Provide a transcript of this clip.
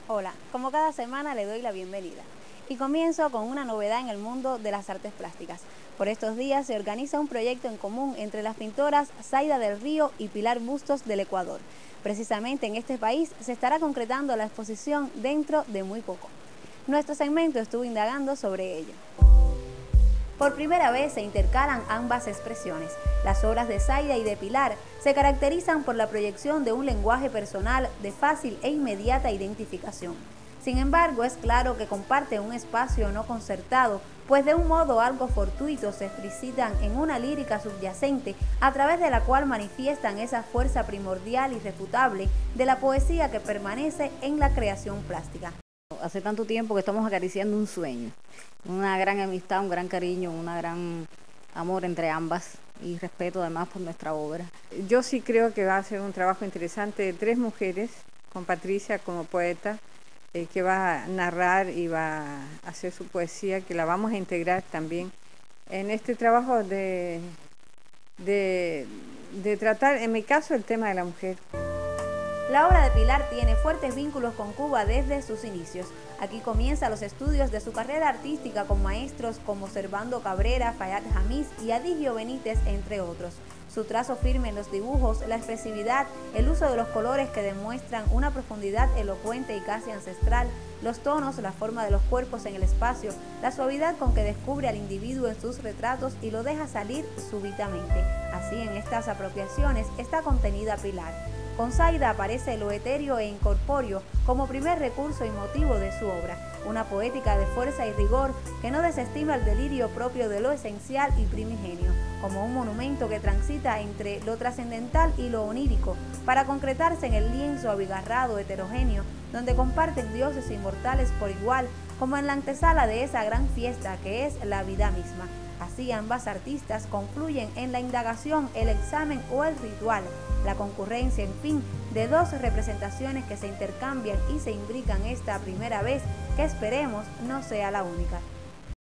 Hola, como cada semana le doy la bienvenida y comienzo con una novedad en el mundo de las artes plásticas. Por estos días se organiza un proyecto en común entre las pintoras Zaida del Río y Pilar Bustos del Ecuador. Precisamente en este país se estará concretando la exposición dentro de muy poco. Nuestro segmento estuvo indagando sobre ello. Por primera vez se intercalan ambas expresiones. Las obras de Zaida y de Pilar se caracterizan por la proyección de un lenguaje personal de fácil e inmediata identificación. Sin embargo, es claro que comparten un espacio no concertado, pues de un modo algo fortuito se explicitan en una lírica subyacente a través de la cual manifiestan esa fuerza primordial y irrefutable de la poesía que permanece en la creación plástica. Hace tanto tiempo que estamos acariciando un sueño, una gran amistad, un gran cariño, un gran amor entre ambas y respeto además por nuestra obra. Yo sí creo que va a ser un trabajo interesante de tres mujeres, con Patricia como poeta, que va a narrar y va a hacer su poesía, que la vamos a integrar también en este trabajo de tratar, en mi caso, el tema de la mujer. La obra de Pilar tiene fuertes vínculos con Cuba desde sus inicios. Aquí comienza los estudios de su carrera artística con maestros como Servando Cabrera, Fayad Jamiz y Adigio Benítez, entre otros. Su trazo firme en los dibujos, la expresividad, el uso de los colores que demuestran una profundidad elocuente y casi ancestral, los tonos, la forma de los cuerpos en el espacio, la suavidad con que descubre al individuo en sus retratos y lo deja salir súbitamente. Así, en estas apropiaciones está contenida Pilar. Con Zaida aparece lo etéreo e incorpóreo como primer recurso y motivo de su obra, una poética de fuerza y rigor que no desestima el delirio propio de lo esencial y primigenio, como un monumento que transita entre lo trascendental y lo onírico, para concretarse en el lienzo abigarrado heterogéneo, donde comparten dioses inmortales por igual, como en la antesala de esa gran fiesta que es la vida misma. Así ambas artistas confluyen en la indagación, el examen o el ritual, la concurrencia, en fin, de dos representaciones que se intercambian y se imbrican esta primera vez, que esperemos no sea la única.